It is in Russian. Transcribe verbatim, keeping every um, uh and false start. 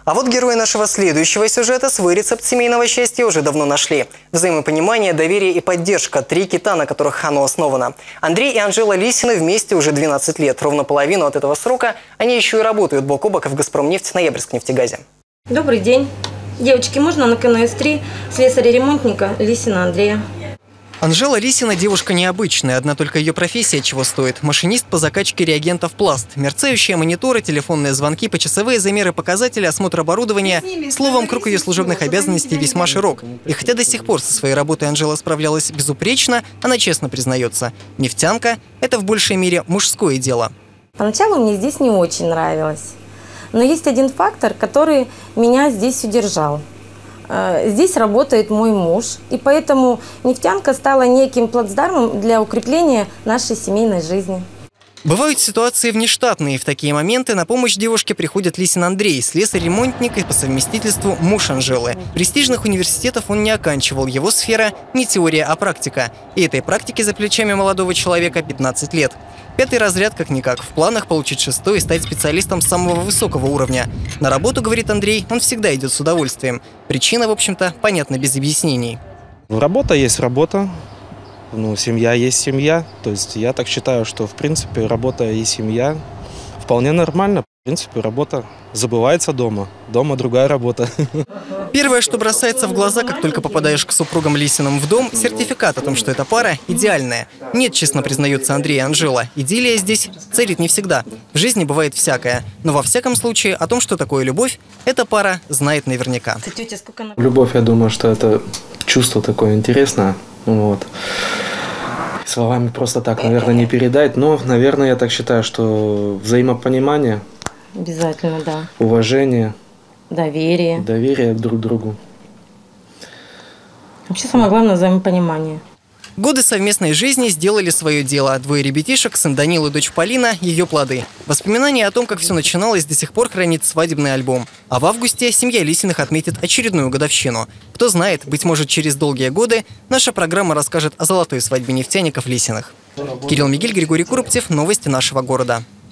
А вот герои нашего следующего сюжета свой рецепт семейного счастья уже давно нашли. Взаимопонимание, доверие и поддержка – три кита, на которых оно основано. Андрей и Анжела Лисины вместе уже двенадцать лет. Ровно половину от этого срока они еще и работают бок о бок в «Газпромнефть» Ноябрьск-нефтегазе. Добрый день. Девочки, можно на КНС три слесаря-ремонтника Лисина Андрея? Анжела Лисина девушка необычная, одна только ее профессия чего стоит. Машинист по закачке реагентов пласт. Мерцающие мониторы, телефонные звонки, почасовые замеры показателей, осмотр оборудования. Словом, круг ее служебных обязанностей весьма широк. И хотя до сих пор со своей работой Анжела справлялась безупречно, она честно признается. Нефтянка – это в большей мере мужское дело. Поначалу мне здесь не очень нравилось. Но есть один фактор, который меня здесь удержал. Здесь работает мой муж, и поэтому нефтянка стала неким плацдармом для укрепления нашей семейной жизни. Бывают ситуации внештатные. В такие моменты на помощь девушке приходит Лисин Андрей, слесарь-ремонтник и по совместительству муж Анжелы. Престижных университетов он не оканчивал. Его сфера – не теория, а практика. И этой практике за плечами молодого человека пятнадцать лет. Пятый разряд как-никак. В планах получить шестой и стать специалистом самого высокого уровня. На работу, говорит Андрей, он всегда идет с удовольствием. Причина, в общем-то, понятна без объяснений. Работа есть работа. Ну, семья есть семья. То есть я так считаю, что в принципе работа и семья вполне нормально. В принципе, работа забывается дома. Дома другая работа. Первое, что бросается в глаза, как только попадаешь к супругам Лисиным в дом – сертификат о том, что эта пара идеальная. Нет, честно признается Андрей и Анжела, идиллия здесь царит не всегда. В жизни бывает всякое. Но во всяком случае о том, что такое любовь, эта пара знает наверняка. Любовь, я думаю, что это чувство такое интересное. Вот. Словами просто так, наверное, не передать, но, наверное, я так считаю, что взаимопонимание, обязательно, да. Уважение, доверие, доверие друг к другу. Вообще самое главное – взаимопонимание. Годы совместной жизни сделали свое дело. Двое ребятишек, сын Данил и дочь Полина – ее плоды. Воспоминания о том, как все начиналось, до сих пор хранит свадебный альбом. А в августе семья Лисиных отметит очередную годовщину. Кто знает, быть может, через долгие годы наша программа расскажет о золотой свадьбе нефтяников Лисиных. Кирилл Мигель, Григорий Куроптев. Новости нашего города.